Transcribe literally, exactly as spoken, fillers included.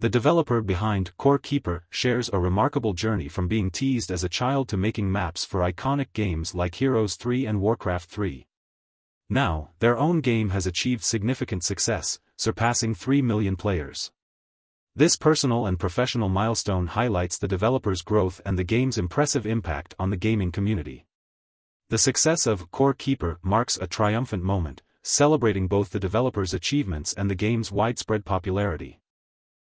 The developer behind Core Keeper shares a remarkable journey from being teased as a child to making maps for iconic games like Heroes three and Warcraft three. Now, their own game has achieved significant success, surpassing three million players. This personal and professional milestone highlights the developer's growth and the game's impressive impact on the gaming community. The success of Core Keeper marks a triumphant moment, celebrating both the developer's achievements and the game's widespread popularity.